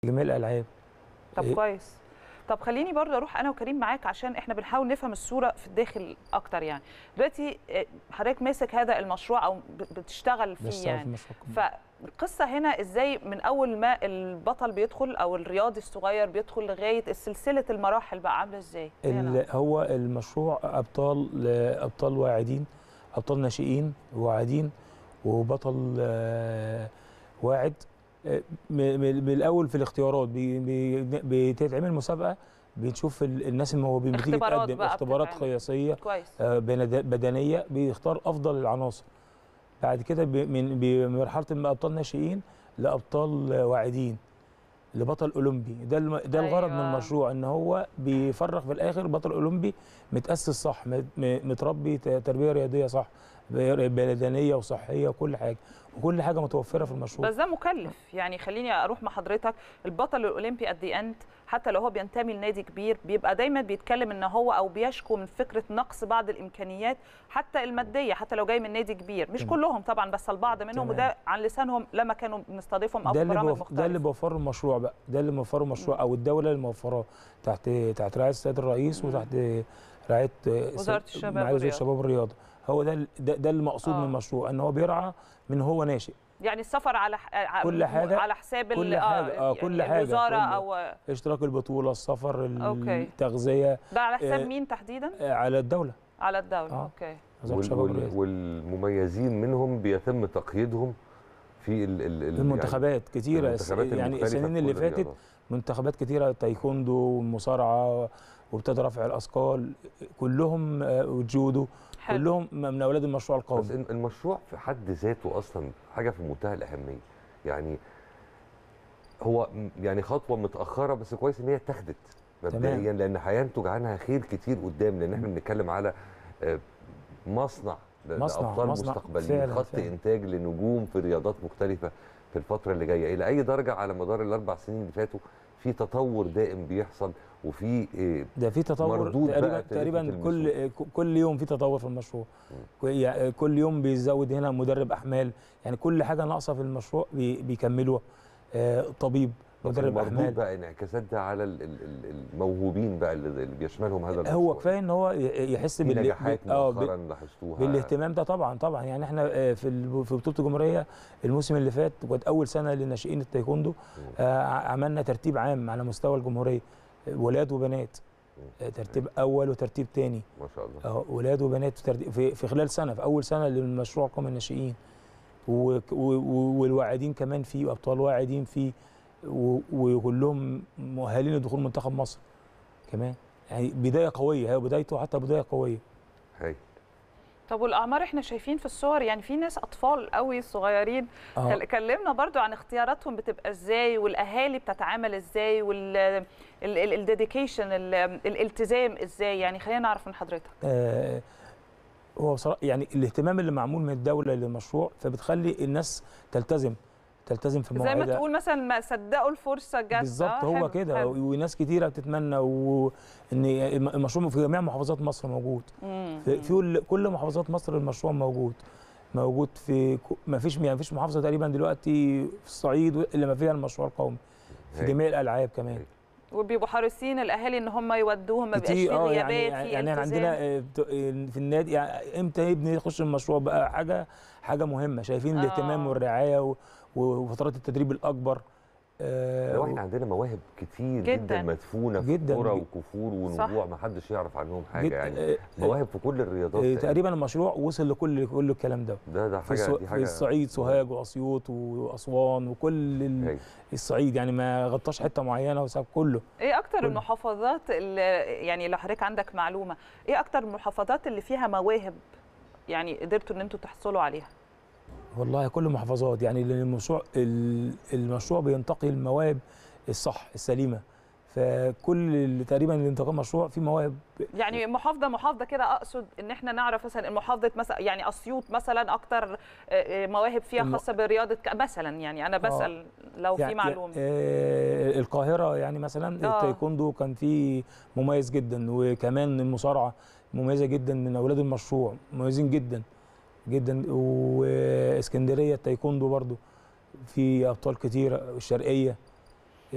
جميع الالعاب. طب كويس. طب خليني برضه اروح انا وكريم معاك عشان احنا بنحاول نفهم الصوره في الداخل اكتر. يعني دلوقتي حضرتك ماسك هذا المشروع او بتشتغل فيه يعني، فالقصه هنا ازاي من اول ما البطل بيدخل او الرياضي الصغير بيدخل لغايه سلسله المراحل بقى عامله ازاي؟ هو المشروع ابطال واعدين، ابطال ناشئين واعدين، وبطل واعد. من الاول في الاختيارات بتتعمل مسابقه، بنشوف الناس الموهوبين، بتيجي تقدم اختبارات قياسيه بدنيه، بيختار افضل العناصر. بعد كده بمرحله ابطال ناشئين لابطال واعدين لبطل اولمبي. ده الغرض من المشروع، ان هو بيفرغ في الاخر بطل اولمبي متاسس صح، متربي تربيه رياضيه صح، بدنيه وصحيه وكل حاجه متوفره في المشروع. بس ده مكلف يعني. خليني اروح مع حضرتك. البطل الاولمبي ات ذا اند حتى لو هو بينتمي لنادي كبير بيبقى دايما بيتكلم ان هو او بيشكو من فكره نقص بعض الامكانيات حتى الماديه، حتى لو جاي من نادي كبير. مش كلهم طبعا بس البعض منهم، وده عن لسانهم لما كانوا بنستضيفهم او في برامج مختلفه. ده اللي بيوفره المشروع بقى، ده اللي موفره المشروع او الدوله اللي موفراه تحت رعايه السيد الرئيس وتحت رعايه وزاره الشباب والرياضه. هو ده المقصود من المشروع، ان هو بيرعى من هو ناشئ. يعني السفر على كل حاجه على حساب كل حاجه كل حاجه الوزاره او اشتراك البطوله، السفر، التغذيه. ده على حساب مين تحديدا؟ على الدوله. على الدوله. اوكي. والمميزين منهم بيتم تقييدهم في المنتخبات كتيره يعني السنين اللي فاتت، منتخبات كتيره، تايكوندو ومصارعه وابتدى رفع الاثقال كلهم وجودو، كلهم من اولاد المشروع القومي. بس المشروع في حد ذاته اصلا حاجه في منتهى الاهميه. يعني هو يعني خطوه متاخره بس كويس ان هي اتخذت مبدئيا، لان هينتج عنها خير كتير قدام، لان احنا بنتكلم على مصنع لابطال مستقبليين، خط انتاج لنجوم في رياضات مختلفه في الفتره اللي جايه. الى اي درجه على مدار الاربع سنين اللي فاتوا في تطور دائم بيحصل، وفي ده في تطور تقريبا كل يوم في تطور في المشروع. كل يوم بيزود هنا مدرب احمال، يعني كل حاجه ناقصه في المشروع بيكملوها. طبيب، مدرب احمال. بقى انعكاسات ده على الموهوبين بقى اللي بيشملهم هذا المشروع. هو كفايه ان هو يحس نجاحات مؤخرا لاحظتوها بالاهتمام ده. طبعا يعني احنا في بطوله الجمهوريه الموسم اللي فات كانت اول سنه للناشئين التايكوندو. عملنا ترتيب عام على مستوى الجمهوريه، ولاد وبنات، ترتيب اول وترتيب ثاني ما شاء الله. ولاد وبنات في خلال سنه، في اول سنه للمشروع قوم الناشئين، والواعدين كمان فيه، وابطال واعدين فيه، وكلهم مؤهلين لدخول منتخب مصر كمان. يعني بدايه قويه، هي بدايته حتى بدايه قويه. هاي. طب والاعمار احنا شايفين في الصور يعني في ناس اطفال قوي صغيرين. كلمنا برضو عن اختياراتهم بتبقى ازاي، والاهالي بتتعامل ازاي، والديديكيشن الالتزام ازاي، يعني خلينا نعرف من حضرتك. هو بصراحه يعني الاهتمام اللي معمول من الدوله للمشروع فبتخلي الناس تلتزم في مواعيدها، زي ما تقول مثلا ما صدقوا الفرصه جت. بالظبط. هو كده، وناس كتيره بتتمنى ان المشروع في جميع محافظات مصر موجود. في كل محافظات مصر المشروع موجود في ما فيش محافظه تقريبا دلوقتي في الصعيد الا ما فيها المشروع القومي في جميع الالعاب كمان. وبيبقوا حريصين الاهالي ان هم يودوهم، ما بيبقاش فيه غيابات. يعني عندنا في النادي يعني امتى ابني يخش المشروع بقى حاجه مهمه، شايفين الاهتمام والرعايه وفترات التدريب الاكبر. لو احنا عندنا مواهب كتير جدا مدفونه في كوره وكفور ونجوع ما حدش يعرف عنهم حاجه، يعني مواهب في كل الرياضات تقريبا. المشروع وصل لكل الكلام ده. ده حاجه دي حاجه في الصعيد، سوهاج واسيوط واسوان وكل الصعيد، يعني ما غطاش حته معينه وساب كله. ايه اكتر المحافظات اللي يعني لو حضرتك عندك معلومه، ايه اكتر المحافظات اللي فيها مواهب يعني قدرتوا ان انتوا تحصلوا عليها؟ والله كل المحافظات، يعني المشروع بينتقي المواهب الصح السليمه، فكل تقريبا اللي انتقى المشروع في مواهب. يعني محافظه كده اقصد ان احنا نعرف مثلا محافظه مثلا يعني اسيوط مثلا اكتر مواهب فيها خاصه برياضه مثلا، يعني انا بسال لو في معلومه. القاهره يعني مثلا التايكوندو كان فيه مميز جدا، وكمان المصارعه مميزه جدا من اولاد المشروع، مميزين جدا. واسكندريه التايكوندو برضو في ابطال كتير، الشرقيه